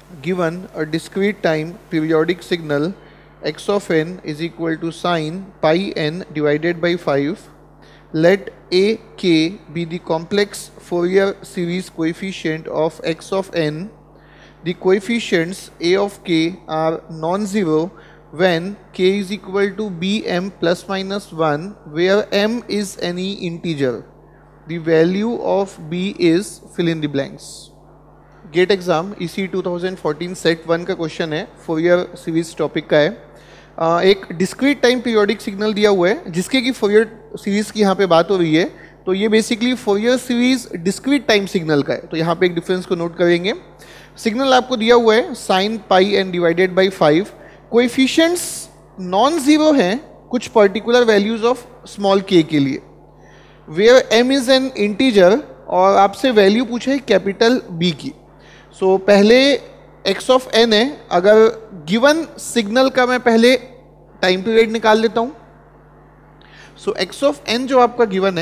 given a discrete time periodic signal x of n is equal to sine pi n divided by 5, let a k be the complex Fourier series coefficient of x of n. The coefficients a of k are non-zero when k is equal to bm plus minus 1, where m is any integer. The value of b is fill in the blanks. GATE exam इसी 2014 set 1 का question है, Fourier series topic का है। एक discrete time periodic signal दिया हुआ है जिसके की फोरियर सीरीज की यहाँ पे बात हो रही है, तो ये basically Fourier series discrete time signal का है। तो यहाँ पे एक डिफरेंस को नोट करेंगे। सिग्नल आपको दिया हुआ है sine pi N divided by 5, coefficients non zero हैं कुछ पर्टिकुलर वैल्यूज ऑफ स्मॉल के लिए, where M is an integer, और आपसे वैल्यू पूछे है कैपिटल बी की। सो पहले x ऑफ n है, अगर गिवन सिग्नल का मैं पहले टाइम पीरियड निकाल लेता हूं। सो x ऑफ n जो आपका गिवन है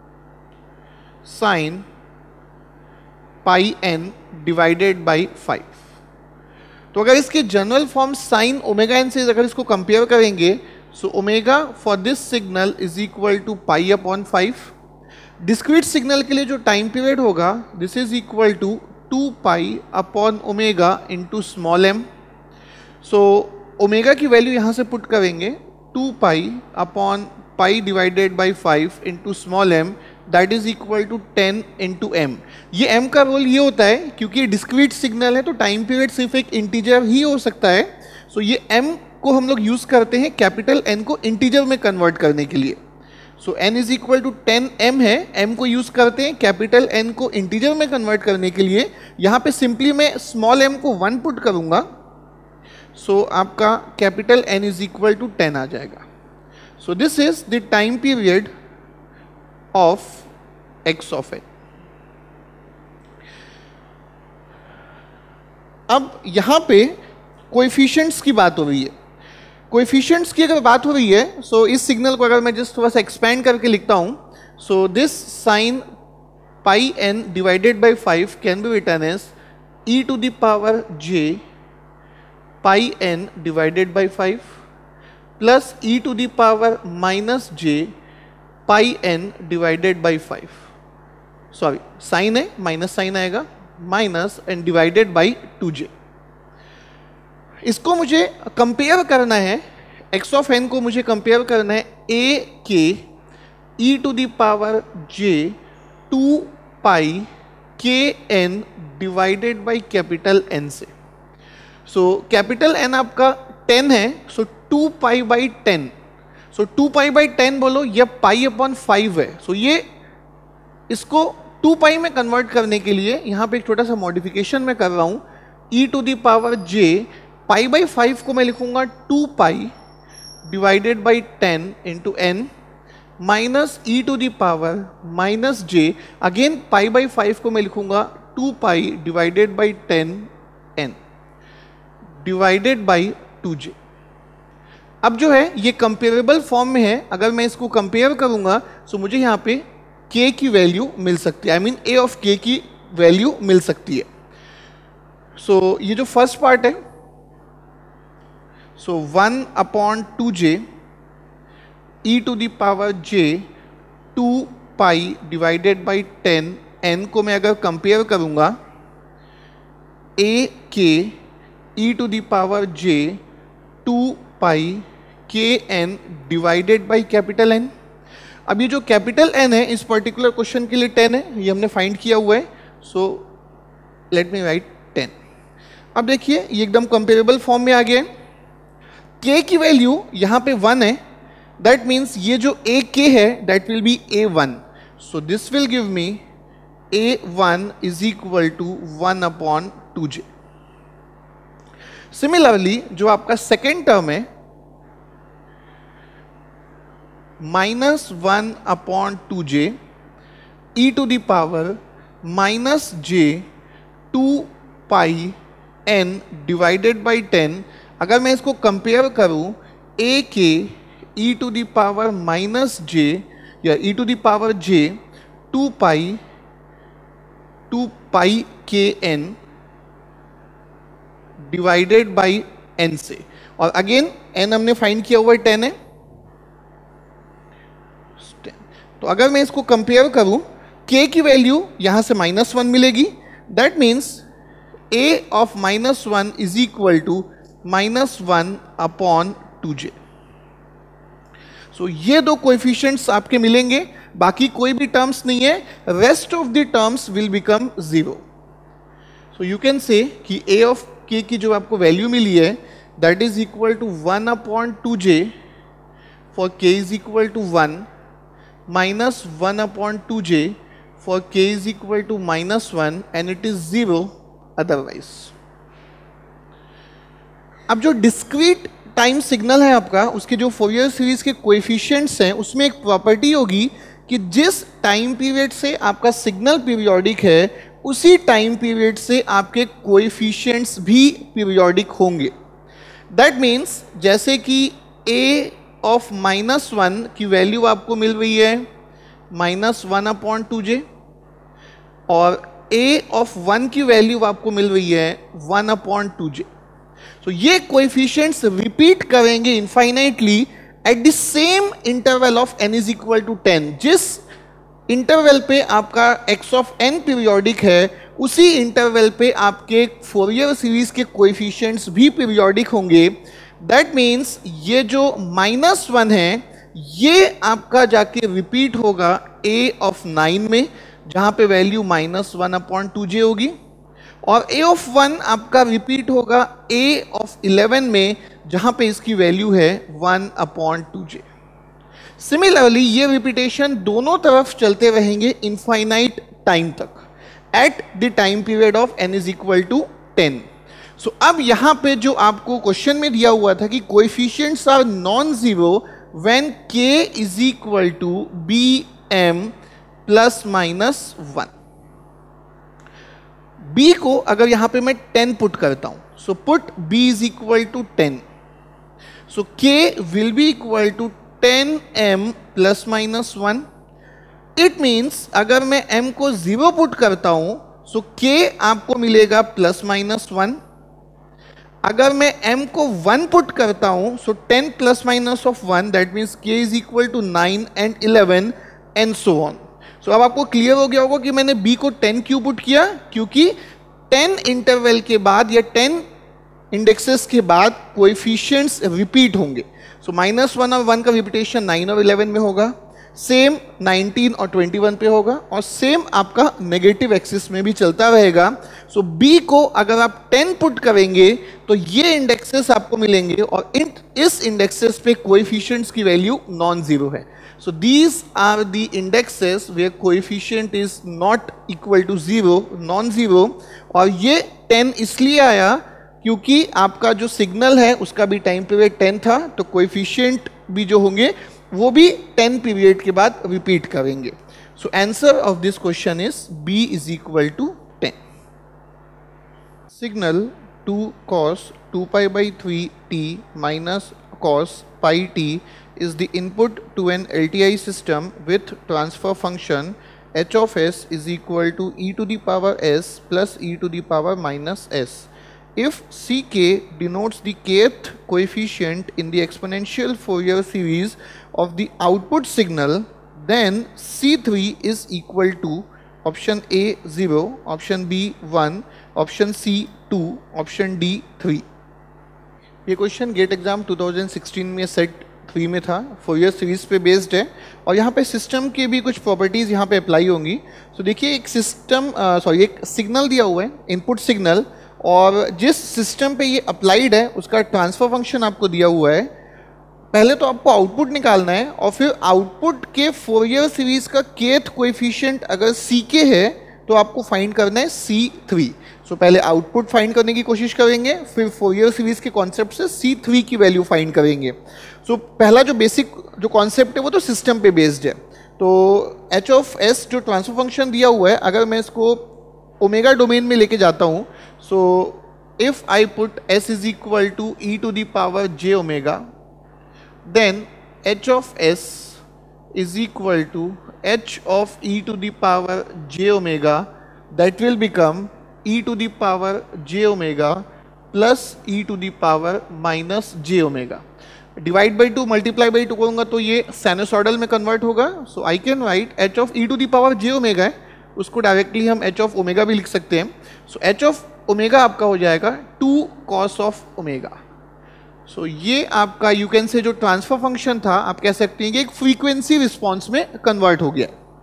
sine pi n divided by 5, तो अगर इसके general form sine omega n से अगर इसको कंपेयर करेंगे, so omega for this signal is equal to pi upon 5। Discrete signal के लिए जो टाइम पीरियड होगा this is equal to 2 pi upon omega into small M. सो ओमेगा की वैल्यू यहाँ से पुट करेंगे 2 pi upon pi divided by 5 into small M, that is equal to 10 into M. ये एम का रोल ये होता है क्योंकि डिस्क्रीट सिग्नल है तो टाइम पीरियड सिर्फ एक इंटीजर ही हो सकता है। सो ये एम को हम लोग यूज़ करते हैं कैपिटल एन को इंटीजर में कन्वर्ट करने के लिए। So n is equal to 10m है, m को यूज़ करते हैं कैपिटल n को इंटीजर में कन्वर्ट करने के लिए। यहाँ पे सिंपली मैं स्मॉल m को 1 पुट करूँगा, सो आपका capital N is equal to 10 आ जाएगा। So this is the time period of x of n। अब यहाँ पे कोएफिशिएंट्स की बात हो रही है। कोएफिशिएंट्स की अगर बात हो रही है, सो इस सिग्नल को अगर मैं जस्ट थोड़ा सा एक्सपेंड करके लिखता हूँ, so this sine pi n divided by 5 can be written as e to the power j pi n divided by 5 plus e to the power minus j pi n divided by 5। Sorry, sine है minus sine आएगा, minus and divided by 2j। इसको मुझे compare करना है, x of n को मुझे compare करना है a के e to the power j 2 pi के n divided by capital n से। सो कैपिटल n आपका 10 है, so 2 pi by 10। So 2 pi by 10 बोलो, यह पाई अपॉन 5 है। सो ये इसको 2 पाई में कन्वर्ट करने के लिए यहाँ पे एक छोटा सा मॉडिफिकेशन मैं कर रहा हूँ। e to the power j pi by 5 को मैं लिखूंगा 2 pi divided by 10 into N minus E to the power minus J, again pi by 5 को मैं लिखूंगा 2 pi divided by 10 N divided by 2j। अब जो है ये कंपेरेबल फॉर्म में है, अगर मैं इसको कंपेयर करूंगा तो मुझे यहाँ पे k की वैल्यू मिल सकती है, I mean a of k की वैल्यू मिल सकती है। सो ये जो फर्स्ट पार्ट है, so 1 upon 2j e to the power j 2 pi divided by 10 n को मैं अगर कंपेयर करूंगा a के e to the power j 2 pi के n divided by capital n। अब ये जो कैपिटल n है इस पर्टिकुलर क्वेश्चन के लिए 10 है, ये हमने फाइंड किया हुआ है। So let me write 10। अब देखिए ये एकदम कंपेरेबल फॉर्म में आ गया है। k की वैल्यू यहाँ पे 1 है, दैट मीन्स ये जो a k है that will be a1। So this will give me a1 is equal to 1 upon 2j। Similarly जो आपका सेकेंड टर्म है -1 upon 2j e to the power minus j 2 pi n divided by 10, अगर मैं इसको compare करूं a के e to the power minus j या e to the power j 2 pi के n डिवाइडेड बाई n से, और अगेन n हमने फाइंड किया हुआ 10 है। तो अगर मैं इसको कंपेयर करूं, k की वैल्यू यहां से -1 मिलेगी, that means a of -1 is equal to -1 upon 2j। So ये दो कोएफिशिएंट्स आपके मिलेंगे, बाकी कोई भी टर्म्स नहीं है, rest of the terms will become 0। So you can say कि a ऑफ k की जो आपको वैल्यू मिली है that is equal to 1 upon 2j for k is equal to 1 minus 1 upon 2j for k is equal to -1 and it is 0 otherwise. अब जो discrete time signal है आपका, उसके जो फोरियर सीरीज के कोएफिशिएंट्स हैं, उसमें एक प्रॉपर्टी होगी कि जिस टाइम पीरियड से आपका सिग्नल पीरियोडिक है उसी टाइम पीरियड से आपके कोएफिशिएंट्स भी पीरियोडिक होंगे। दैट मीन्स जैसे कि a ऑफ -1 की वैल्यू आपको मिल रही है -1 अपॉन 2j, और a ऑफ 1 की वैल्यू आपको मिल रही है 1 अपॉन 2j। सो ये कोएफिशिएंट्स रिपीट करेंगे infinitely at the same interval of n is equal to 10। जिस इंटरवल पे आपका x ऑफ n पीरियोडिक है, उसी इंटरवल पे आपके फोरियर सीरीज के कोएफिशिएंट्स भी पीरियोडिक होंगे। दैट मीन्स ये जो -1 है ये आपका जाके रिपीट होगा a ऑफ 9 में, जहां पे वैल्यू -1 अपॉन 2j होगी, और a ऑफ 1 आपका रिपीट होगा a ऑफ 11 में, जहां पे इसकी वैल्यू है 1 अपॉन 2j। सिमिलरली ये रिपीटेशन दोनों तरफ चलते रहेंगे इनफाइनाइट टाइम तक at the time period of n is equal to 10। So अब यहां पे जो आपको क्वेश्चन में दिया हुआ था कि coefficients are non zero when k is equal to bm plus -1। b को अगर यहां पे मैं 10 पुट करता हूं, so put b is equal to 10, so k will be equal to 10m plus -1। It means अगर मैं m को 0 पुट करता हूं, सो k आपको मिलेगा +-1। अगर मैं m को 1 पुट करता हूं, so 10 ±1, that means k is equal to 9 and 11 and so on. So अब आपको क्लियर हो गया होगा कि मैंने b को 10 क्यों पुट किया, क्योंकि 10 इंटरवल के बाद या 10 इंडेक्सेस के बाद कोएफिशिएंट्स रिपीट होंगे। सो -1 और 1 का रिपीटेशन 9 और 11 में होगा, सेम 19 और 21 पे होगा, और सेम आपका नेगेटिव एक्सिस में भी चलता रहेगा। सो b को अगर आप 10 पुट करेंगे तो ये इंडेक्सेस आपको मिलेंगे, और इस इंडेक्सेस पे कोएफिशिएंट्स की वैल्यू नॉन जीरो है। So these are the indexes where coefficient is not equal to 0, non zero. और ये 10 इसलिए आया क्योंकि आपका जो सिग्नल है उसका भी टाइम पीरियड 10 था, तो कोएफिशिएंट भी जो होंगे वो भी 10 पीरियड के बाद रिपीट करेंगे। So answer of this question is b is equal to 10। Signal 2 cos 2π/3t minus cos πt is the input to an LTI system with transfer function h of s is equal to e to the power s plus e to the power minus s. If ck denotes the kth coefficient in the exponential Fourier series of the output signal, then c3 is equal to option A 0, option B 1, option C 2, option D 3। ये question gate exam 2016 में set 3 में था, Fourier series पे based है, और यहाँ पे system के भी कुछ प्रॉपर्टीज़ यहाँ पे अप्लाई होंगी। तो देखिए एक एक सिग्नल दिया हुआ है, इनपुट सिग्नल, और जिस सिस्टम पे ये अप्लाइड है उसका ट्रांसफर फंक्शन आपको दिया हुआ है। पहले तो आपको आउटपुट निकालना है, और फिर आउटपुट के फोरियर सीरीज का केथ कोएफिशिएंट अगर ck है तो आपको फाइंड करना है c3। सो पहले आउटपुट फाइंड करने की कोशिश करेंगे, फिर फोरियर सीरीज के कॉन्सेप्ट से c3 की वैल्यू फाइंड करेंगे। सो पहला जो बेसिक जो कॉन्सेप्ट है वो तो सिस्टम पे बेस्ड है। तो h ऑफ s जो ट्रांसफर फंक्शन दिया हुआ है, अगर मैं इसको ओमेगा डोमेन में लेके जाता हूँ, so if I put s is equal to e to the power j omega, then h of s is equal to h of e to the power j omega, that will become e to the power j omega plus e to the power minus j omega. Divide by 2 multiply by 2 करूँगा तो ये sinusoidal में convert होगा। So I can write h of e to the power j omega है, उसको directly हम H of omega भी लिख सकते हैं। सो एच ऑफ ओमेगा आपका हो जाएगा 2 कॉस ऑफ ओमेगा। सो ये आपका यू कैन से जो ट्रांसफर फंक्शन था आप कह सकते हैं कि एक फ्रीक्वेंसी रिस्पॉन्स में कन्वर्ट हो गया।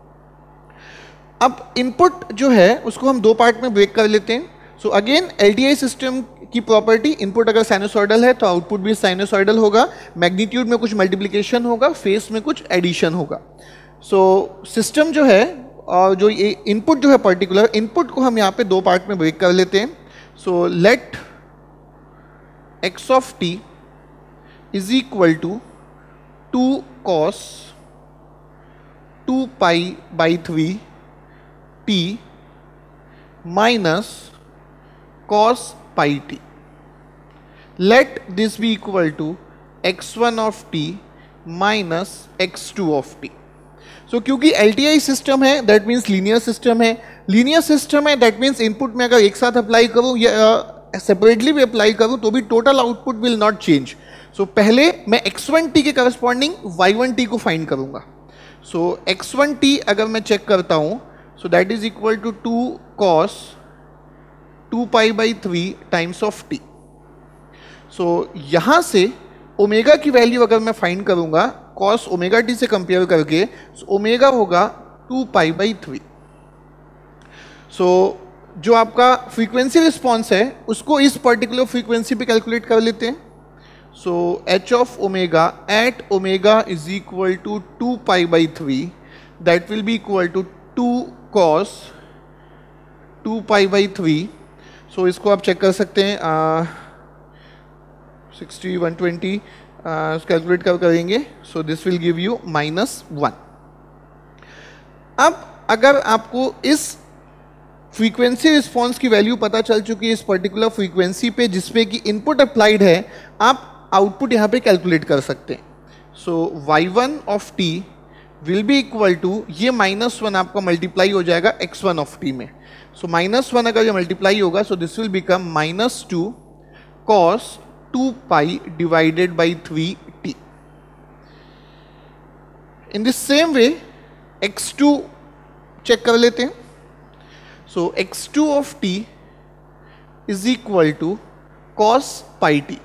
अब इनपुट जो है उसको हम दो पार्ट में ब्रेक कर लेते हैं। सो अगेन एलटीआई सिस्टम की प्रॉपर्टी, इनपुट अगर साइनसॉइडल है तो आउटपुट भी साइनसॉइडल होगा, मैग्नीट्यूड में कुछ मल्टीप्लिकेशन होगा, फेस में कुछ एडिशन होगा। सो सिस्टम जो है और जो ये इनपुट जो है पर्टिकुलर इनपुट को हम यहाँ पे दो पार्ट में ब्रेक कर लेते हैं। So let x of t is equal to 2 cos 2 pi by 3 t minus cos pi t. Let this be equal to x1 of t minus x2 of t. So क्योंकि LTI system है that means linear system है, linear system है that means input में अगर एक साथ apply करूँ या सेपरेटली भी अप्लाई करूँ तो भी total output will not change. So पहले मैं x1t के करस्पॉन्डिंग y1t को फाइंड करूँगा। सो x1t अगर मैं चेक करता हूँ so that is equal to 2 cos 2 pi by 3 times of t. So यहाँ से ओमेगा की वैल्यू अगर मैं फाइंड करूँगा कॉस ओमेगा टी से कंपेयर करके, सो ओमेगा होगा 2 पाई बाई 3। सो जो आपका फ्रीक्वेंसी रिस्पॉन्स है उसको इस पर्टिकुलर फ्रीक्वेंसी पे कैलकुलेट कर लेते हैं। So h of omega at omega is equal to 2 pi by 3 that will be equal to 2 cos 2 pi by 3। So इसको आप चेक कर सकते हैं 60 120 कैलकुलेट करेंगे। So this will give you -1। अब अगर आपको इस फ्रीक्वेंसी रिस्पॉन्स की वैल्यू पता चल चुकी है इस पर्टिकुलर फ्रीक्वेंसी पे जिसपे कि इनपुट अप्लाइड है, आप आउटपुट यहाँ पे कैलकुलेट कर सकते हैं। So y1 of t will be equal to ये -1 आपका मल्टीप्लाई हो जाएगा x1 ऑफ t में। सो -1 अगर ये मल्टीप्लाई होगा so this will become -2 cos 2 pi divided by 3t। In this same way x2 check कर लेते हैं। So x2 of t is equal to cos pi t।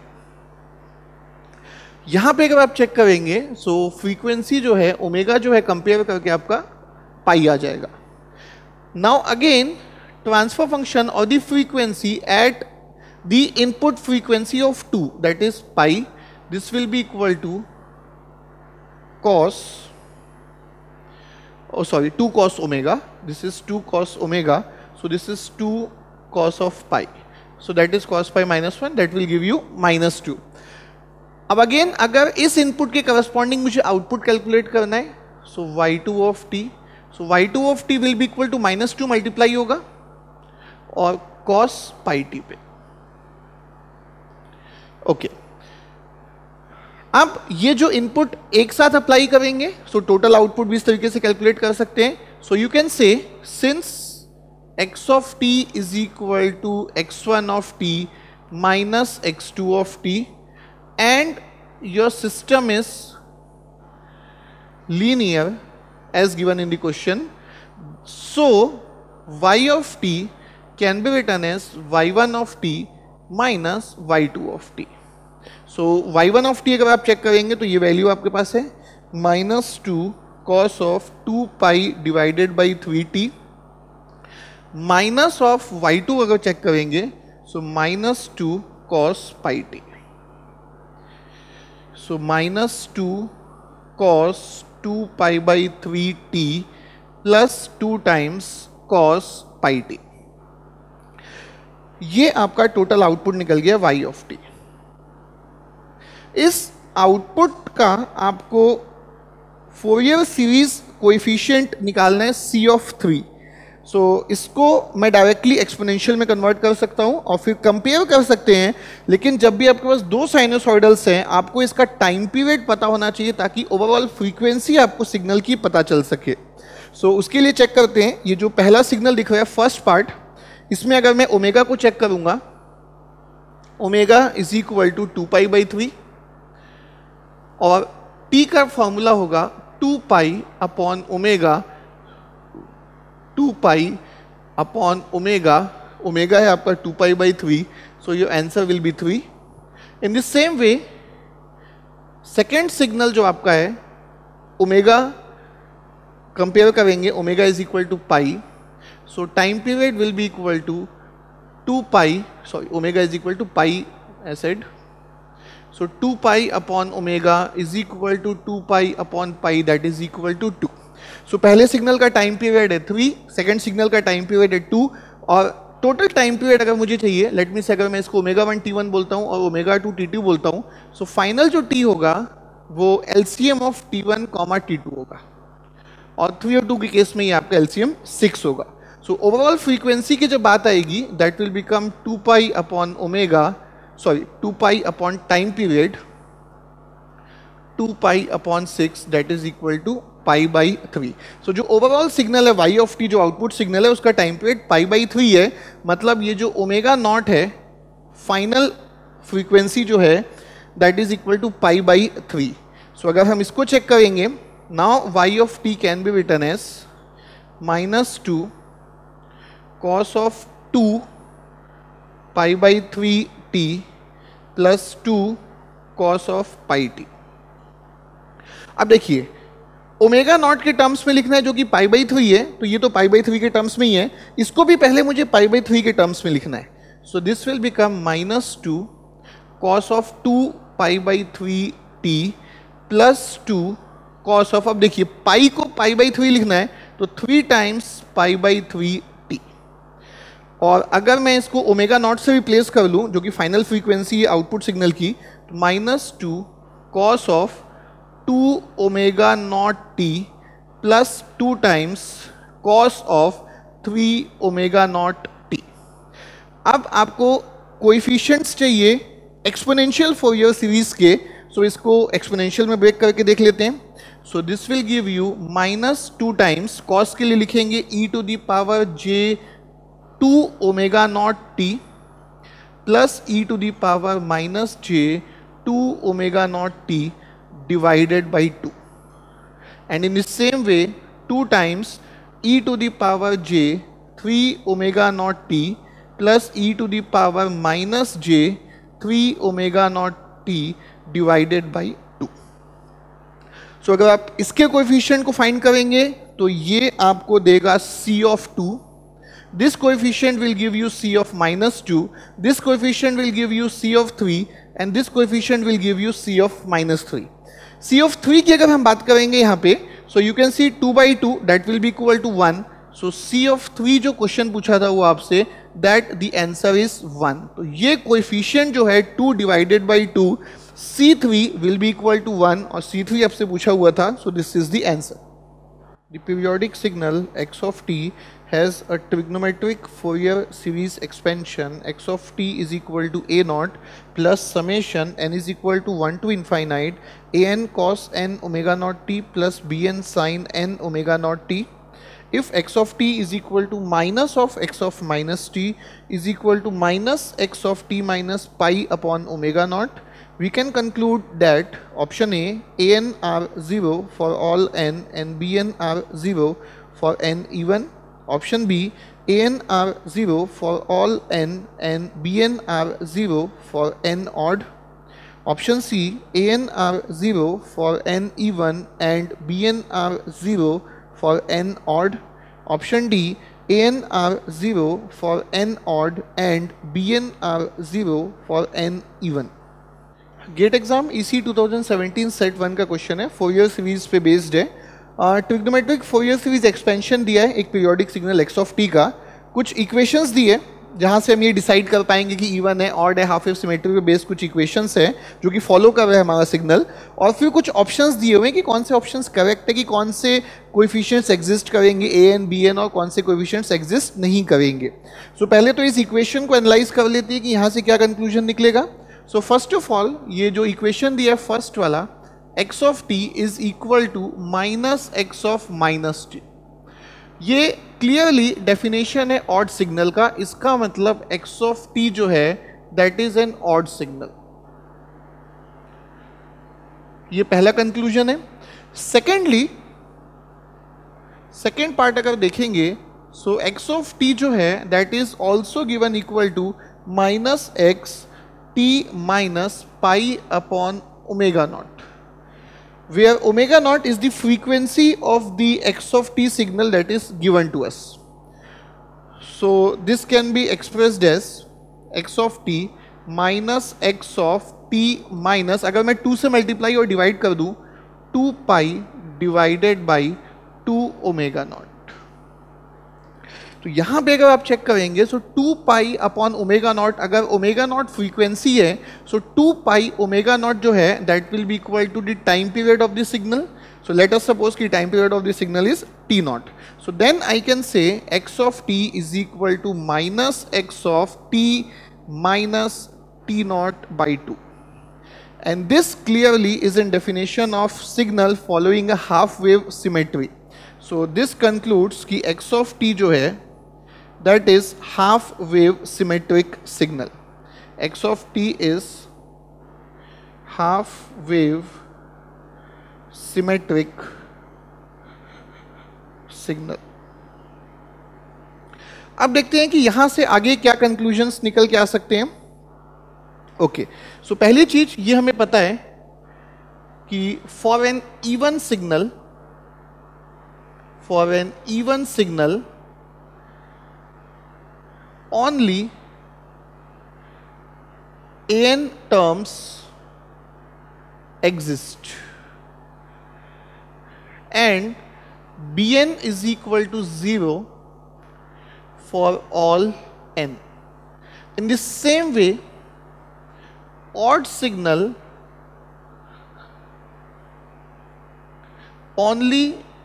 यहां पे अगर आप चेक करेंगे सो फ्रीक्वेंसी जो है ओमेगा जो है कंपेयर करके आपका पाई आ जाएगा। नाउ अगेन ट्रांसफर फंक्शन और the frequency at the input frequency of 2 that is pi, this will be equal to cos 2 cos omega, this is 2 cos omega, so this is 2 cos of pi, so that is cos pi -1 that will give you -2। अब again अगर इस input के corresponding मुझे output calculate करना है so y2 of t, so y2 of t will be equal to -2 multiply होगा और cos pi t पे। ओके अब ये जो इनपुट एक साथ अप्लाई करेंगे सो टोटल आउटपुट भी इस तरीके से कैलकुलेट कर सकते हैं। So you can say since x of t is equal to x1 of t minus x2 of t and your system is linear as given in the question, so y of t can be written as y1 of t minus y2 of t। so y1 of t अगर आप check करेंगे तो ये value आपके पास है -2 cos of 2 pi divided by 3t, minus of y2 अगर check करेंगे so -2 cos pi t। So -2 cos 2 pi by 3t plus 2 times cos pi t। ये आपका टोटल आउटपुट निकल गया y ऑफ t। इस आउटपुट का आपको फोरियर सीरीज कोएफिशिएंट निकालना है c ऑफ 3। सो इसको मैं डायरेक्टली एक्सपोनेंशियल में कन्वर्ट कर सकता हूं और फिर कंपेयर कर सकते हैं, लेकिन जब भी आपके पास दो साइनसॉइडल्स हैं आपको इसका टाइम पीरियड पता होना चाहिए ताकि ओवरऑल फ्रीक्वेंसी आपको सिग्नल की पता चल सके। सो उसके लिए चेक करते हैं ये जो पहला सिग्नल दिख रहा है फर्स्ट पार्ट, इसमें अगर मैं ओमेगा को चेक करूंगा ओमेगा इज इक्वल टू 2π/3 और t का फॉर्मूला होगा 2π/ओमेगा, 2π/ओमेगा, ओमेगा है आपका 2π/3, so your answer will be 3. In the same way second signal जो आपका है ओमेगा कंपेयर करेंगे, omega is equal to pi, so time period will be equal to 2π, sorry omega is equal to pi एसेड, so 2π/ओमेगा is equal to 2π/पाई, that is equal to 2. So पहले signal का time period है 3, second signal का time period है 2, और total time period अगर मुझे चाहिए, लेट मी से अगर मैं इसको ओमेगा 1 t1 बोलता हूँ और ओमेगा 2 t2 बोलता हूँ, सो फाइनल जो t होगा वो LCM ऑफ t1, t2 होगा, और 3 और 2 के केस में ये आपका LCM 6 होगा. सो ओवरऑल फ्रीक्वेंसी की जब बात आएगी, दैट विल बिकम 2π/ओमेगा, sorry 2π time period, 2π/6, that is equal to π/3. So जो ओवरऑल सिग्नल है y ऑफ t, जो आउटपुट सिग्नल है, उसका टाइम पीरियड π/3 है. मतलब ये जो ओमेगा नॉट है फाइनल फ्रीक्वेंसी जो है, that is equal to π/3. So अगर हम इसको चेक करेंगे, now y of t can be written as -2 cos of 2 π/3t plus 2 cos of πt. अब देखिए ओमेगा नॉट के टर्म्स में लिखना है जो कि π/3 है, तो ये तो π/3 के टर्म्स में ही है, इसको भी पहले मुझे π/3 के टर्म्स में लिखना है. So this will become -2 cos of 2 π/3t plus 2 cos of, अब देखिए पाई को π/3 लिखना है तो 3 टाइम्स π/3t, और अगर मैं इसको ओमेगा नॉट से रिप्लेस कर लूँ जो कि फाइनल फ्रीक्वेंसी है आउटपुट सिग्नल की, तो -2 cos of 2 omega naught t plus 2 times cos of 3 omega naught t. अब आपको कोएफिशिएंट्स चाहिए एक्सपोनेंशियल फॉरियर सीरीज के, सो इसको एक्सपोनेंशियल में ब्रेक करके देख लेते हैं. So this will give you -2 times, cos के लिए लिखेंगे e⁻j2 omega naught t plus e⁻−j2 omega naught t divided by 2, and in the same way 2 times e⁻j3 omega naught t plus e⁻−j3 omega naught t divided by 2. So अगर आप इसके coefficient को find करेंगे तो ये आपको देगा c of 2, this coefficient will give you c of -2, this coefficient will give you c of 3, and this coefficient will give you c of -3. c of 3 की अगर हम बात करेंगे यहाँ पे, so you can see 2/2 that will be equal to 1. So c of 3 जो question पूछा था वो आपसे, दैट द आंसर इज 1. तो ये कोएफिशिएंट जो है 2 divided by 2, c3 will be equal to 1, और c3 आपसे पूछा हुआ था, so this is the answer. The periodic signal x of t has a trigonometric Fourier series expansion x of t is equal to a naught plus summation n is equal to 1 to infinite an cos n omega naught t plus bn sin n omega naught t. If x of t is equal to minus of x of minus t is equal to minus x of t minus pi upon omega naught, we can conclude that option A, an are 0 for all n and bn are 0 for n even. Option B, an are 0 for all n and bn are 0 for n odd. Option C, an are 0 for n even and bn are 0 for n odd. Option D, an are 0 for n odd and bn are 0 for n even. GATE exam EC 2017 set 1 का question है, Fourier series पे based है. Trigonometric Fourier series expansion दिया है एक periodic signal x of t का, कुछ equations दिए जहां से हम ये डिसाइड कर पाएंगे कि इवन है, ऑड है, हाफ वेव सिमेट्री पे बेस्ड कुछ इक्वेशंस है जो कि फॉलो कर रहे हैं हमारा सिग्नल, और फिर कुछ ऑप्शंस दिए हुए हैं कि कौन से ऑप्शंस करेक्ट है, कि कौन से कोएफिशिएंट्स एग्जिस्ट करेंगे an bn और कौन से कोएफिशिएंट्स एग्जिस्ट नहीं करेंगे. सो पहले तो इस इक्वेशन को एनालाइज कर लेते हैं कि यहाँ से क्या कंक्लूजन निकलेगा. सो फर्स्ट ऑफ ऑल ये जो इक्वेशन दिया है फर्स्ट वाला, x of t is equal to minus x of minus t, ये क्लियरली डेफिनेशन है ऑड सिग्नल का. इसका मतलब x ऑफ t जो है that is an odd signal. ये पहला कंक्लूजन है। सेकेंडली, सेकेंड पार्ट अगर देखेंगे, सो एक्स ऑफ टी जो है that is also given equal to minus x t minus pi upon omega naught, where omega naught is the frequency of the x of t signal that is given to us. So this can be expressed as x of t minus x of t minus, अगर मैं 2 से multiply और divide कर दूं, 2 pi divided by 2 omega naught. तो यहां पे अगर आप चेक करेंगे, so 2 pi upon omega naught, अगर ओमेगा नॉट फ्रीक्वेंसी है, सो 2 पाई ओमेगा नॉट जो है that will be equal to the time period of the signal. So let us suppose कि time period of the signal is t naught, so then I can say x of t is equal to minus x of t minus t naught by 2, and this clearly is in definition of signal following a half wave symmetry. So this concludes कि x of t जो है that is half wave symmetric signal. X of t is half wave symmetric signal. अब देखते हैं कि यहां से आगे क्या कंक्लूजन्स निकल के आ सकते हैं। ओके, सो पहली चीज ये हमें पता है कि for n even signal only an terms exist and bn is equal to 0 for all n. In the same way, odd signal only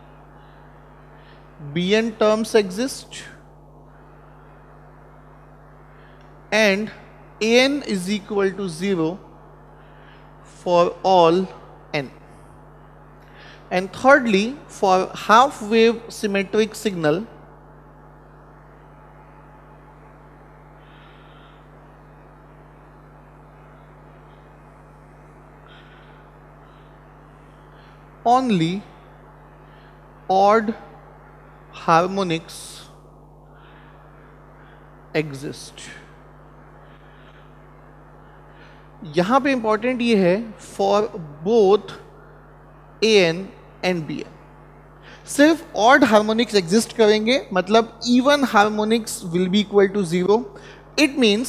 bn terms exist and an is equal to 0 for all n. And thirdly, for half wave symmetric signal, only odd harmonics exist. यहां पे important ये है for both a n and b n, सिर्फ odd harmonics exist करेंगे, मतलब even harmonics will be equal to 0. It means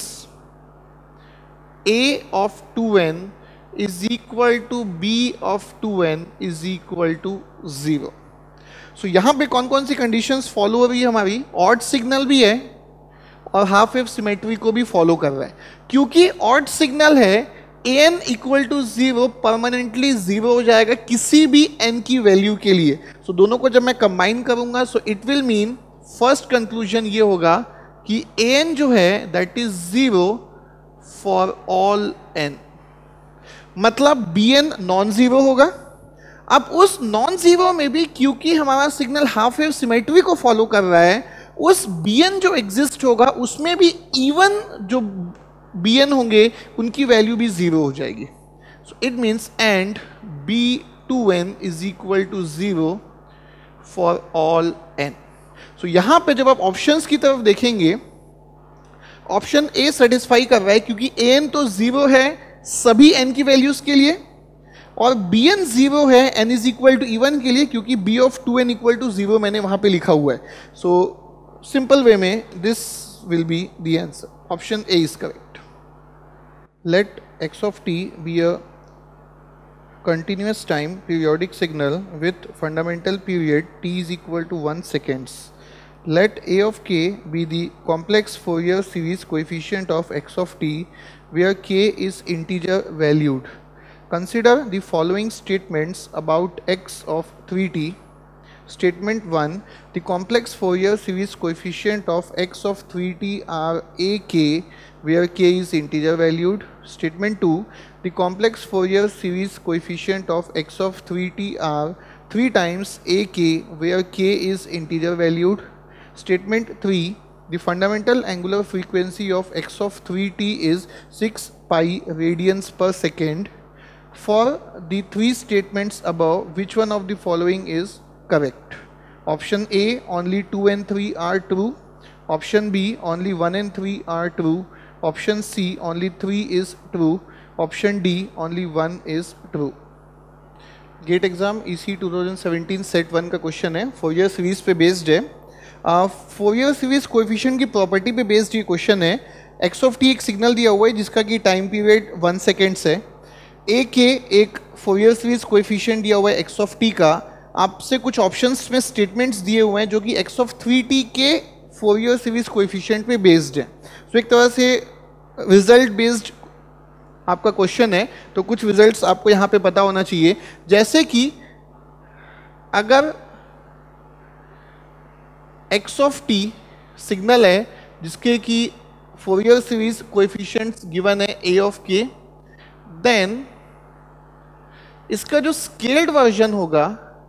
a of 2n is equal to b of 2n is equal to 0. So यहां पे कौन कौन सी conditions follow हो रही है हमारी, ऑड सिग्नल भी है और हाफ वेव सिमेट्री को भी फॉलो कर रहा है। क्योंकि ऑड सिग्नल है, an इक्वल टू 0 परमानेंटली 0 हो जाएगा किसी भी n की वैल्यू के लिए। सो दोनों को जब मैं कंबाइन करूंगा, so it will mean, first conclusion ये होगा कि an जो है that is 0 for all n, मतलब bn नॉन जीरो होगा। अब उस नॉन जीरो में भी क्योंकि हमारा सिग्नल हाफ वेव सिमेट्री को फॉलो कर रहा है, उस bn जो एग्जिस्ट होगा उसमें भी इवन जो bn होंगे उनकी वैल्यू भी 0 हो जाएगी। So it means and b2n is equal to 0 for all n. So यहां पे जब आप ऑप्शंस की तरफ देखेंगे, ऑप्शन ए सेटिस्फाई कर रहा है क्योंकि an तो 0 है सभी n की वैल्यूज के लिए, और bn 0 है n is equal to even के लिए क्योंकि b of 2n equal to 0 मैंने वहां पे लिखा हुआ है। सो सिंपल वे में this will be the answer, option A is correct. Let x of t be a continuous time periodic signal with fundamental period t is equal to 1 seconds. Let a of k be the complex Fourier series coefficient of x of t where k is integer valued. Consider the following statements about x of 3t. Statement 1. The complex Fourier series coefficient of x of 3t are ak where k is integer valued. Statement 2. The complex Fourier series coefficient of x of 3t are 3 times ak where k is integer valued. Statement 3. the fundamental angular frequency of x of 3t is 6 pi radians per second. For the three statements above, which one of the following is correct? Option A, only 2 and 3 are true. Option B, only 1 and 3 are true. Option C, only 3 is true. Option D, only 1 is true. GATE exam EC 2017 set 1 का question है, Fourier series पे based है. Fourier series coefficient की property पे based ये question है. X of t एक signal दिया हुआ है जिसका कि टाइम पीरियड 1 सेकेंड्स है. ए के एक फोरियर सीरीज कोएफिशिएंट दिया हुआ है एक्स ऑफ टी का. आपसे कुछ ऑप्शंस में स्टेटमेंट्स दिए हुए हैं जो कि एक्स ऑफ 3t के फोरियर सीरीज कोएफिशिएंट पे बेस्ड है. तो एक तरह से रिजल्ट बेस्ड आपका क्वेश्चन है, तो कुछ रिजल्ट्स आपको यहाँ पे पता होना चाहिए. जैसे कि अगर x ऑफ t सिग्नल है जिसके कि फोरियर सीरीज कोएफिशिएंट्स गिवन है a ऑफ k, देन इसका जो स्केल्ड वर्जन होगा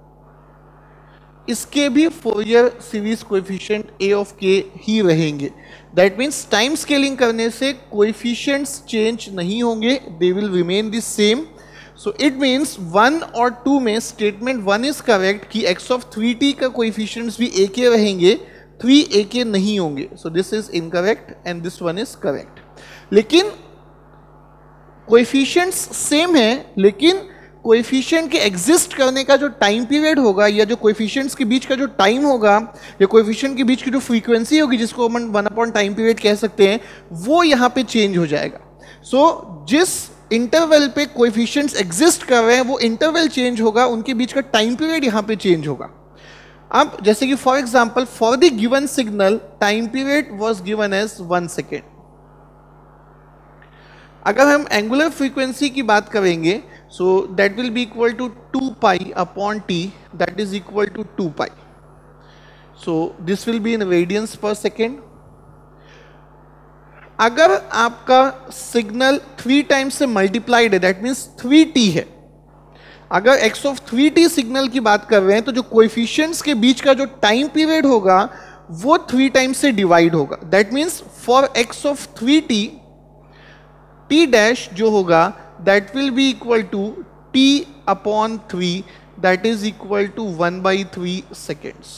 इसके भी Fourier series coefficient a of k ही रहेंगे. दैट मीन्स टाइम स्केलिंग करने से कोएफिशिएंट्स चेंज नहीं होंगे, they will remain the same. So it means 1 और 2 में स्टेटमेंट 1 इज करेक्ट कि x ऑफ 3t का कोएफिशिएंट्स भी a k रहेंगे, 3 a k नहीं होंगे. So this is incorrect and this one is correct. लेकिन कोएफिशिएंट्स सेम है, लेकिन कोएफिशिएंट के एग्जिस्ट करने का जो टाइम पीरियड होगा या जो कोएफिशिएंट्स के बीच का जो टाइम होगा या कोएफिशिएंट के बीच की जो फ्रीक्वेंसी होगी जिसको हम 1 अपॉन टाइम पीरियड कह सकते हैं, वो यहाँ पे चेंज हो जाएगा. सो जिस इंटरवल पे कोएफिशिएंट्स एग्जिस्ट कर रहे हैं वो इंटरवल चेंज होगा, उनके बीच का टाइम पीरियड यहाँ पे चेंज होगा. अब जैसे कि for example for the given signal time period was given as 1 second. अगर हम एंगुलर फ्रीक्वेंसी की बात करेंगे, so that will be equal to 2 pi upon t, that is equal to 2 pi. So this will be in radians per second. अगर आपका signal 3 times से multiplied है, that means 3t है. अगर x ऑफ 3t सिग्नल की बात कर रहे हैं तो जो कोएफिशिएंट्स के बीच का जो टाइम पीरियड होगा वो 3 टाइम्स से डिवाइड होगा. That means for x of 3t t dash जो होगा that will be equal to t upon 3, that is equal to 1/3 seconds.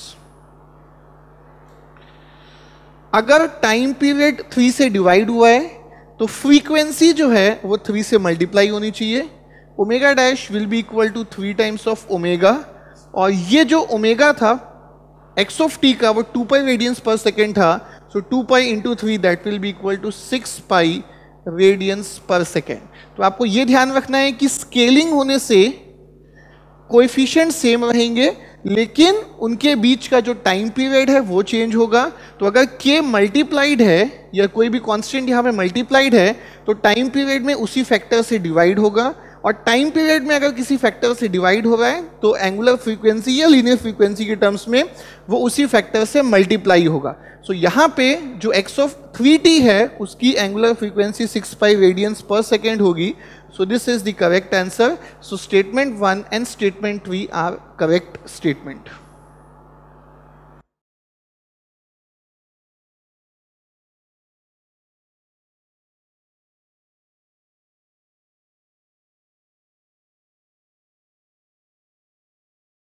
अगर टाइम पीरियड 3 से डिवाइड हुआ है तो फ्रीक्वेंसी जो है वो 3 से मल्टीप्लाई होनी चाहिए. Omega dash will be equal to 3 times of omega, और ये जो ओमेगा था एक्स ऑफ टी का वो 2 पाई रेडियंस पर सेकेंड था. So 2 pi into 3 that will be equal to 6 pi radians per second. तो आपको ये ध्यान रखना है कि स्केलिंग होने से कोएफिशिएंट सेम रहेंगे, लेकिन उनके बीच का जो टाइम पीरियड है वो चेंज होगा. तो अगर k मल्टीप्लाइड है या कोई भी कांस्टेंट यहाँ पे मल्टीप्लाइड है तो टाइम पीरियड में उसी फैक्टर से डिवाइड होगा, और टाइम पीरियड में अगर किसी फैक्टर से डिवाइड हो रहा है तो एंगुलर फ्रीक्वेंसी या लीनियर फ्रीक्वेंसी के टर्म्स में वो उसी फैक्टर से मल्टीप्लाई होगा. सो यहाँ पे जो x ऑफ 3t है उसकी angular frequency 6 pi radians per second होगी. So this is the correct answer. So statement 1 and statement 3 are correct statement.